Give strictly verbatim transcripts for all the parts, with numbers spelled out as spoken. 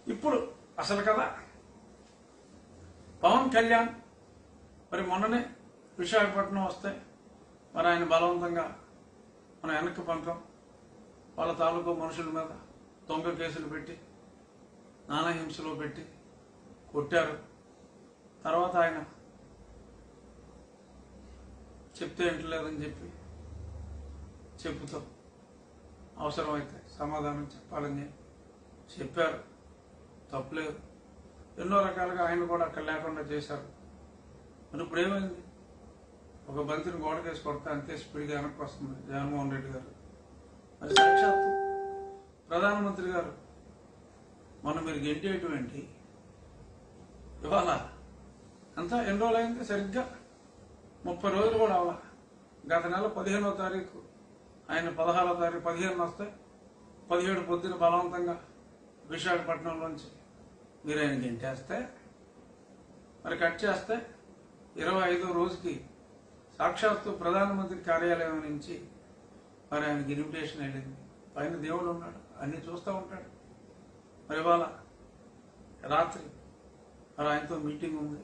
ఇప్పుడు అసలు కదా పవన్ కళ్యాణ్ మరి మొన్ననే విశాఖపట్నం వస్తే మరి ఆయన బలవంతంగా మన వెనక్కి పంపం, వాళ్ళ తాలూకు మనుషుల మీద దొంగ కేసులు పెట్టి నానా హింసలో పెట్టి కొట్టారు. తర్వాత ఆయన చెప్తే వింటలేదని చెప్పి చెప్పుతాం, అవసరమైతే సమాధానం చెప్పాలని చెప్పారు. తప్పులేదు. ఎన్నో రకాలుగా ఆయన కూడా అక్కడ లేకుండా చేశారు. మరి ఇప్పుడు ఏమైంది? ఒక బంతిని గోడకేసి కొడతా అంతే స్పీడ్గా వెనక్కి వస్తుంది జగన్మోహన్ రెడ్డి గారు. మరి సాక్షాత్తు ప్రధానమంత్రి గారు మొన్న మీరు గెంటేయటం ఏంటి? ఇవాళ అంతా ఎన్ని రోజులు అయింది? సరిగ్గా ముప్పై రోజులు కూడా అవ్వాల. గత నెల పదిహేనో తారీఖు ఆయన పదహారో తారీఖు పదిహేను వస్తే పదిహేడు పొద్దున బలవంతంగా విశాఖపట్నంలోంచి మీరు ఆయన గెంటేస్తే మరి కట్ చేస్తే ఇరవై ఐదో రోజుకి సాక్షాత్తు ప్రధానమంత్రి కార్యాలయం నుంచి మరి ఆయనకి ఇన్విటేషన్ వెళ్ళింది. పైన దేవుడు ఉన్నాడు, అన్ని చూస్తూ ఉంటాడు. మరి ఇవాళ రాత్రి మరి ఆయనతో మీటింగ్ ఉంది.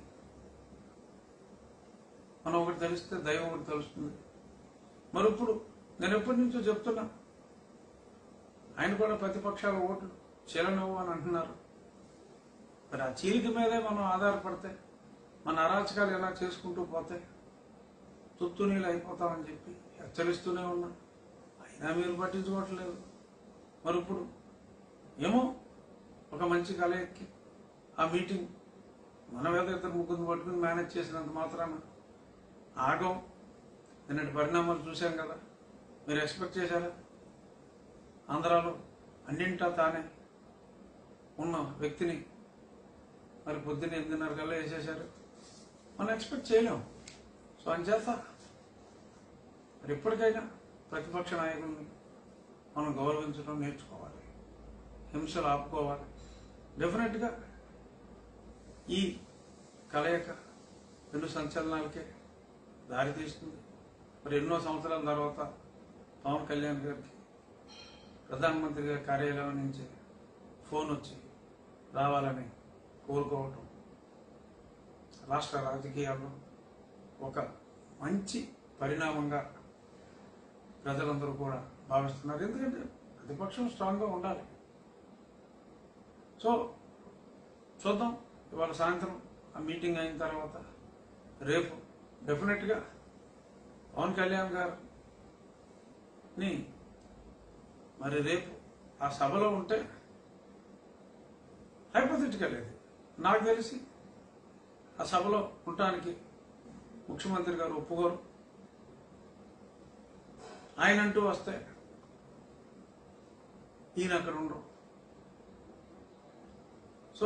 మనం ఒకటి తెలిస్తే దైవం ఒకటి తెలుస్తుంది. మరి ఇప్పుడు నేను ఎప్పటి నుంచో చెప్తున్నా, ఆయన కూడా ప్రతిపక్షాల ఓట్లు చీలనవ్వు అని అంటున్నారు. మరి ఆ చీలిక మీదే మనం ఆధారపడితే మన అరాచకాలు ఎలా చేసుకుంటూ పోతే తుత్తు నీళ్ళు అయిపోతామని చెప్పి హెచ్చరిస్తూనే ఉన్నా. అయినా మీరు పట్టించుకోవట్లేదు. మరి ఇప్పుడు ఏమో ఒక మంచి కలయికి ఆ మీటింగ్ మన మీద ఇద్దరు ముగ్గురు పట్టుకుని మేనేజ్ చేసినంత మాత్రాన ఆగం. నిన్నటి పరిణామాలు చూశాం కదా. మీరు ఎక్స్పెక్ట్ చేశారా? ఆంధ్రాలో అన్నింటా తానే ఉన్న వ్యక్తిని మరి పొద్దున్న ఎనిమిదిన్నర కల్లా వేసేశారు. మనం ఎక్స్పెక్ట్ చేయలేం. సో అంచేత మరి ఎప్పటికైనా ప్రతిపక్ష నాయకుల్ని మనం గౌరవించడం నేర్చుకోవాలి, హింసలు ఆపుకోవాలి. డెఫినెట్గా ఈ కలయిక రెండు సంచలనాలకే దారి తీస్తుంది. మరి ఎన్నో సంవత్సరాల తర్వాత పవన్ కళ్యాణ్ గారికి ప్రధానమంత్రి గారి కార్యాలయం నుంచి ఫోన్ వచ్చి రావాలని కోరుకోవటం రాష్ట్ర రాజకీయాల్లో ఒక మంచి పరిణామంగా ప్రజలందరూ కూడా భావిస్తున్నారు. ఎందుకంటే ప్రతిపక్షం స్ట్రాంగ్గా ఉండాలి. సో చూద్దాం. ఇవాళ సాయంత్రం ఆ మీటింగ్ అయిన తర్వాత రేపు డెఫినెట్గా పవన్ కళ్యాణ్ గారిని మరి రేపు ఆ సభలో ఉంటే హైపోథెటికల్ ఇది నాకు తెలిసి ఆ సభలో ఉండటానికి ముఖ్యమంత్రి గారు ఒప్పుకోరు. ఆయన అంటూ వస్తే ఈయన అక్కడ ఉండరు. సో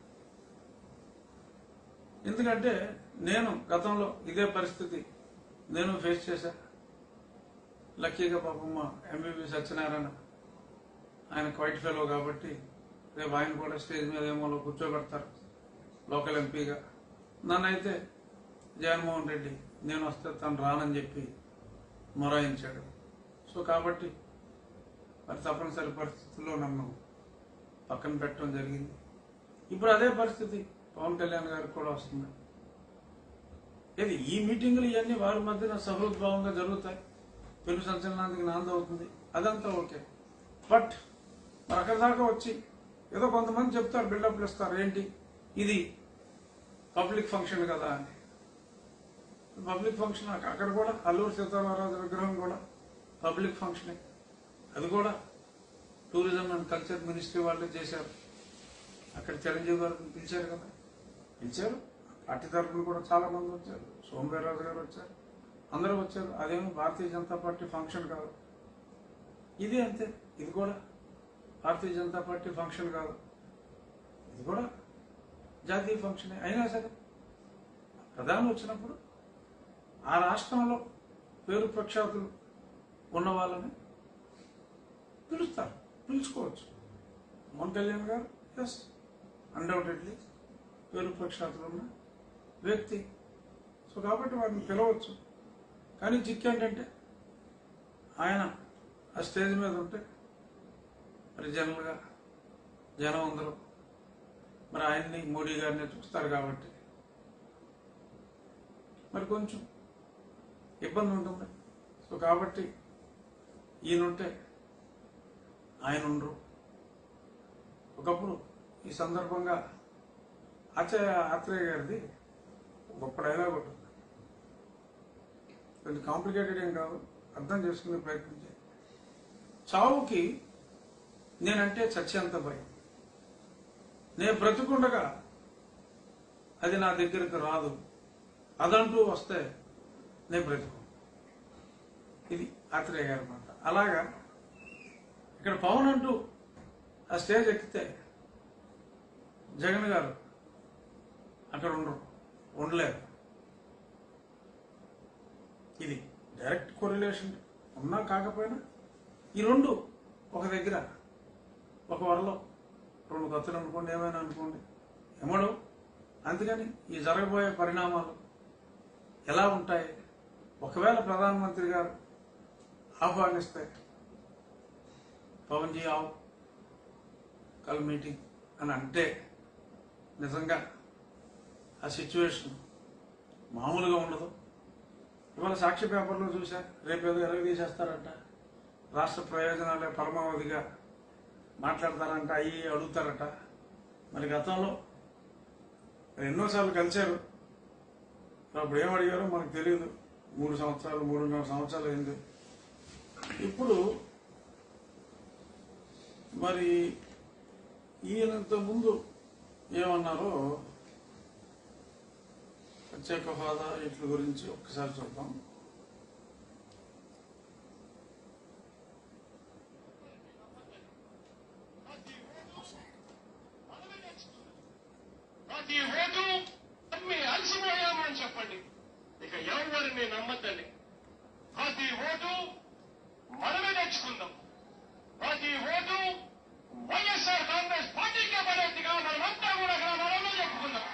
ఎందుకంటే నేను గతంలో ఇదే పరిస్థితి నేను ఫేస్ చేశా. లక్కీగా పాపం మా ఎంబీబీ సత్యనారాయణ ఆయన క్వైట్ ఫెలో కాబట్టి రేపు ఆయన కూడా స్టేజ్ మీద ఏమో కూర్చోబెడతారు లోకల్ ఎంపీగా. నన్నైతే జగన్మోహన్ రెడ్డి నేను వస్తే తను రానని చెప్పి మొరాయించాడు. సో కాబట్టి మరి తప్పనిసరి పరిస్థితుల్లో నన్ను పక్కన పెట్టడం జరిగింది. ఇప్పుడు అదే పరిస్థితి పవన్ కళ్యాణ్ గారికి కూడా వస్తుంది. ఇది ఈ మీటింగులు ఇవన్నీ వారి మధ్యన సహృద్భావంగా జరుగుతాయి. పెను సంచలనానికి నాంది అవుతుంది. అదంతా ఓకే. బట్ మరి అక్కడి దాకా వచ్చి ఏదో కొంతమంది చెప్తారు, బిల్డప్లు ఇస్తారు. ఏంటి ఇది పబ్లిక్ ఫంక్షన్ కదా అని. పబ్లిక్ ఫంక్షన్ అక్కడ కూడా అల్లూరు సీతారామరాజు విగ్రహం కూడా పబ్లిక్ ఫంక్షనే. అది కూడా టూరిజం అండ్ కల్చర్ మినిస్ట్రీ వాళ్ళే చేశారు. అక్కడ చిరంజీవి గారు పిలిచారు కదా, పిలిచారు. పార్టీ తరఫున కూడా చాలా మంది వచ్చారు. సోమవీర్రాజు గారు వచ్చారు, అందరూ వచ్చారు. అదేమో భారతీయ జనతా పార్టీ ఫంక్షన్ కాదు. ఇది అంతే. ఇది కూడా భారతీయ జనతా పార్టీ ఫంక్షన్ కాదు. ఇది కూడా జాతీయ ఫంక్షనే. అయినా సరే ప్రధాని వచ్చినప్పుడు ఆ రాష్ట్రంలో పేరు ప్రఖ్యాతులు ఉన్న వాళ్ళని పిలుస్తారు, పిలుచుకోవచ్చు. పవన్ కళ్యాణ్ గారు ఎస్ అన్డౌటెడ్లీ పేరు ప్రఖ్యాతులు ఉన్న వ్యక్తి. సో కాబట్టి వారిని పిలవచ్చు. కానీ చిక్కు ఏంటంటే ఆయన ఆ స్టేజ్ మీద ఉంటే మరి జనరల్గా జనం అందరూ మరి ఆయన్ని మోడీ గారిని చూస్తారు కాబట్టి మరి కొంచెం ఇబ్బంది ఉంటుంది. సో కాబట్టి ఈయనుంటే ఆయన ఉండరు. ఒకప్పుడు ఈ సందర్భంగా ఆచార్య ఆత్రేయ గారిది గొప్ప డైలాగ్ ఉంటుంది. కొంచెం కాంప్లికేటెడ్ ఏం కాదు, అర్థం చేసుకునే ప్రయత్నం చేయాలి. చావుకి నేనంటే చచ్చేంత భయం. నేను బ్రతుకుండగా అది నా దగ్గరకు రాదు, అదంటూ వస్తే నేను బ్రతుకు. ఇది ఆత్రేయ గారి మాట. అలాగా ఇక్కడ పవన్ అంటూ ఆ స్టేజ్ ఎక్కితే జగన్ గారు అక్కడ ఉండరు, ఉండలేరు. ఇది డైరెక్ట్ కొరిలేషన్ ఉన్నా కాకపోయినా ఈ రెండు ఒక దగ్గర ఒక వరలో రెండు కత్తులు అనుకోండి, ఏమైనా అనుకోండి, ఎమడు. అందుకని ఈ జరగబోయే పరిణామాలు ఎలా ఉంటాయి? ఒకవేళ ప్రధానమంత్రి గారు ఆహ్వానిస్తే పవన్ జీ ఆవు కల్ మీటింగ్ అని అంటే నిజంగా ఆ సిచ్యువేషన్ మామూలుగా ఉండదు. ఇవాళ సాక్షి పేపర్లో చూసా, రేపు ఏదో ఎలాగ తీసేస్తారంట, రాష్ట్ర ప్రయోజనాలే పరమావధిగా మాట్లాడతారంట, అయ్యి అడుగుతారట. మరి గతంలో ఎన్నోసార్లు కలిశారు, అప్పుడు ఏం అడిగారో మనకు తెలియదు. మూడు సంవత్సరాలు మూడున్నర సంవత్సరాలు అయింది. ఇప్పుడు మరి ఈయనంత ముందు ఏమన్నారో ప్రత్యేక హోదా వీటి గురించి ఒక్కసారి చూద్దాం. ప్రతి ఓటు అన్ని అలసిపోయామని చెప్పండి, ఇక ఎవరిని నమ్మద్దండి. ప్రతి ఓటు మనమే తెచ్చుకుందాం. ప్రతి ఓటు వైఎస్ఆర్ కాంగ్రెస్ పార్టీకే పడేట్టుగా మనమంతా కూడా గ్రామాలలో చెప్పుకుందాం.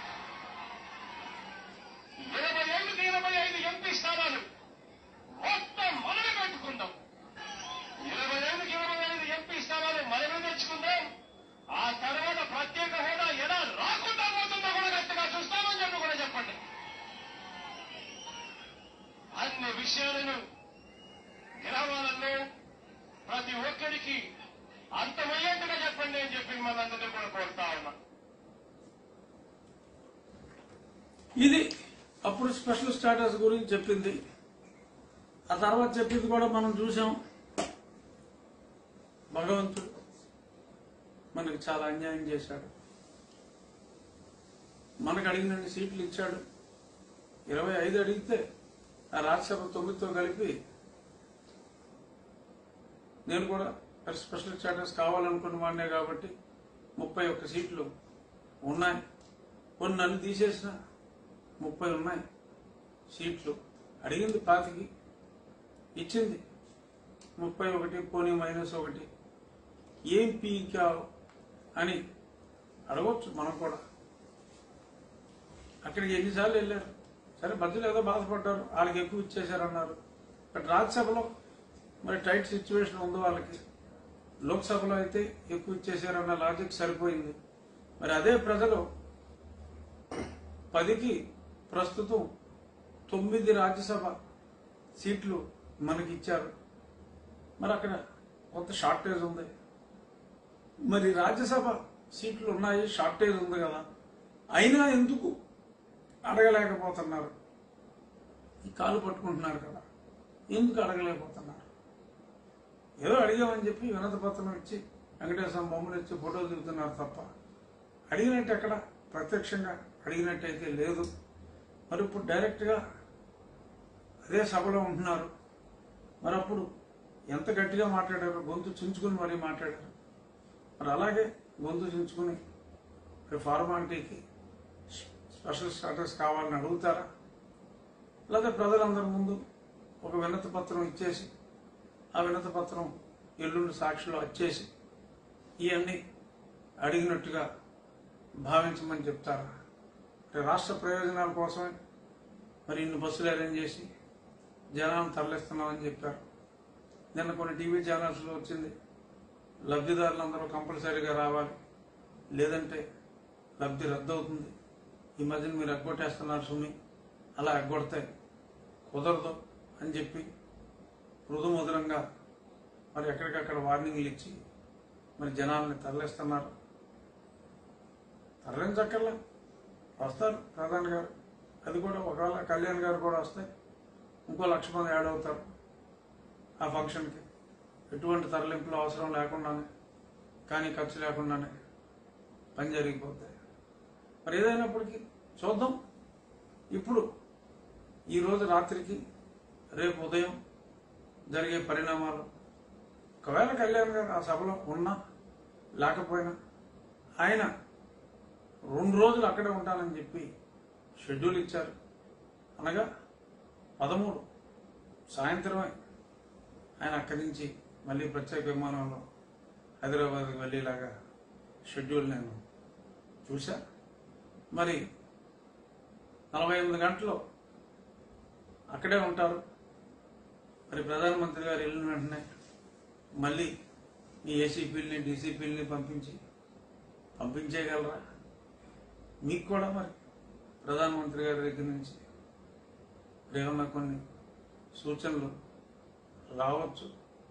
ఇరవై ఏళ్ళకి ఇరవై ఐదు ఎంపీ స్థానాలు మొత్తం మనమే పెట్టుకుందాం. ఇరవై ఏళ్ళకి ఇరవై ఐదు ఎంపీ స్థానాలు మనమే తెచ్చుకుందాం. ఆ తర్వాత ప్రత్యేక హోదా ఎలా రాకుండా పోతుందో కూడా గట్టిగా చూస్తామని చెప్పి కూడా చెప్పండి. అన్ని విషయాలను గ్రామాలలో ప్రతి ఒక్కరికి అర్థమయ్యేట్టుగా చెప్పండి అని చెప్పి మనందరినీ కూడా కోరుతా ఉన్నా. ఇది అప్పుడు స్పెషల్ స్టాటస్ గురించి చెప్పింది. ఆ తర్వాత చెప్పింది కూడా మనం చూసాం. భగవంతుడు మనకు చాలా అన్యాయం చేశాడు. మనకు అడిగినన్ని సీట్లు ఇచ్చాడు. ఇరవై ఐదు అడిగితే ఆ రాజ్యసభ తొమ్మిదితో కలిపి నేను కూడా స్పెషల్ స్టాటస్ కావాలనుకున్న వాడినే కాబట్టి ముప్పై ఒక్క సీట్లు ఉన్నాయి. కొన్ని నన్ను తీసేసిన ముప్పై ఉన్నాయి సీట్లు. అడిగింది పాతికి, ఇచ్చింది ముప్పై ఒకటి, పోనీ మైనస్ ఒకటి. ఏం పీకావు అని అడగొచ్చు మనం కూడా. అక్కడికి ఎన్నిసార్లు వెళ్ళారు, సరే మధ్యలో ఏదో బాధపడ్డారు, వాళ్ళకి ఎక్కువ ఇచ్చేశారన్నారు. బట్ రాజ్యసభలో మరి టైట్ సిచ్యువేషన్ ఉంది వాళ్ళకి, లోక్సభలో అయితే ఎక్కువ ఇచ్చేశారన్న లాజిక్ సరిపోయింది. మరి అదే ప్రజలు పదికి ప్రస్తుతం తొమ్మిది రాజ్యసభ సీట్లు మనకి ఇచ్చారు. మరి అక్కడ కొంత షార్టేజ్ ఉంది. మరి రాజ్యసభ సీట్లు ఉన్నాయి, షార్టేజ్ ఉంది కదా, అయినా ఎందుకు అడగలేకపోతున్నారు? ఈ కాలు పట్టుకుంటున్నారు కదా, ఎందుకు అడగలేకపోతున్నారు? ఏదో అడిగామని చెప్పి వినత పత్రం ఇచ్చి వెంకటేశ్వర బొమ్మలు ఇచ్చి ఫోటోలు దిగుతున్నారు తప్ప అడిగినట్టు ఎక్కడ ప్రత్యక్షంగా అడిగినట్టయితే లేదు. మరి ఇప్పుడు డైరెక్ట్గా అదే సభలో ఉంటున్నారు. మరి అప్పుడు ఎంత గట్టిగా మాట్లాడారు, గొంతు చించుకుని మరీ మాట్లాడారు. మరి అలాగే గొంతు చించుకుని మరి ఫార్మాలిటీకి స్పెషల్ స్టాటస్ కావాలని అడుగుతారా? లేదా ప్రజలందరి ముందు ఒక వినత పత్రం ఇచ్చేసి ఆ వినత పత్రం ఎల్లుండి సాక్షిలో వచ్చేసి ఇవన్నీ అడిగినట్టుగా భావించమని చెప్తారా? మరి రాష్ట్ర ప్రయోజనాల కోసమే మరి ఇన్ని బస్సులు అరేంజ్ చేసి జనాలను తరలిస్తున్నామని చెప్పారు. నిన్న కొన్ని టీవీ ఛానల్స్లో వచ్చింది, లబ్ధిదారులందరూ కంపల్సరీగా రావాలి, లేదంటే లబ్ధి రద్దు అవుతుంది. ఈ మధ్యన మీరు ఎగ్గొట్టేస్తున్నారు సుమి, అలా ఎగ్గొడితే కుదరదు అని చెప్పి మృదు మధురంగా మరి ఎక్కడికక్కడ వార్నింగ్లు ఇచ్చి మరి జనాల్ని తరలిస్తున్నారు. తరలించక్కర్లా, వస్తారు ప్రధాని గారు. అది కూడా ఒకవేళ కళ్యాణ్ గారు కూడా వస్తే ఇంకో లక్ష మంది యాడ్ అవుతారు ఆ ఫంక్షన్కి. ఎటువంటి తరలింపులు అవసరం లేకుండానే, కానీ ఖర్చు లేకుండానే పని జరిగిపోతాయి. మరి ఏదైనప్పటికీ చూద్దాం. ఇప్పుడు ఈరోజు రాత్రికి రేపు ఉదయం జరిగే పరిణామాలు, ఒకవేళ కళ్యాణ్ గారు ఆ సభలో ఉన్నా లేకపోయినా ఆయన రెండు రోజులు అక్కడే ఉంటానని చెప్పి షెడ్యూల్ ఇచ్చారు. అనగా పదమూడు సాయంత్రమే ఆయన అక్కడి నుంచి మళ్ళీ ప్రత్యేక విమానంలో హైదరాబాద్కి వెళ్ళేలాగా షెడ్యూల్ నేను చూశా. మరి నలభై ఎనిమిది గంటలు అక్కడే ఉంటారు. మరి ప్రధానమంత్రి గారు వెళ్ళిన వెంటనే మళ్ళీ ఈ ఏసీపీలని డీసీపీలని పంపించి పంపించేయగలరా? మీకు కూడా మరి ప్రధానమంత్రి గారి దగ్గర నుంచి ఏమన్నా కొన్ని సూచనలు రావచ్చు.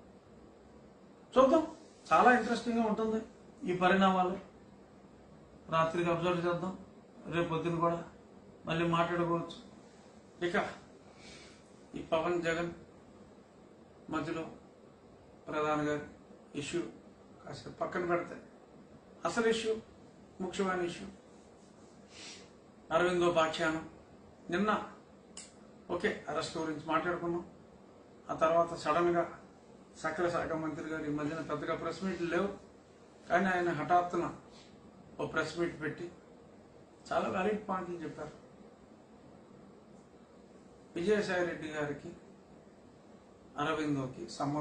చూద్దాం. చాలా ఇంట్రెస్టింగ్గా ఉంటుంది ఈ పరిణామాలు. రాత్రికి అబ్జర్వ్ చేద్దాం. రేపు పొద్దున కూడా మళ్ళీ మాట్లాడుకోవచ్చు. ఇక ఈ పవన్ జగన్ మధ్యలో ప్రధాని గారి ఇష్యూ కాసేపు పక్కన పెడితే అసలు ఇష్యూ, ముఖ్యమైన ఇష్యూ అరవిందో పాఖ్యానం. నిన్న ఓకే అరెస్ట్ గురించి మాట్లాడుకున్నాం. ఆ తర్వాత సడన్ గా సకల శాఖ మంత్రి గారు ఈ మధ్యన పెద్దగా ప్రెస్ మీట్లు లేవు, కానీ ఆయన హఠాత్తున ఓ ప్రెస్ మీట్ పెట్టి చాలా వ్యాలిడ్ పాయింట్లు చెప్పారు. విజయసాయి రెడ్డి గారికి అరవిందోకి సంబంధం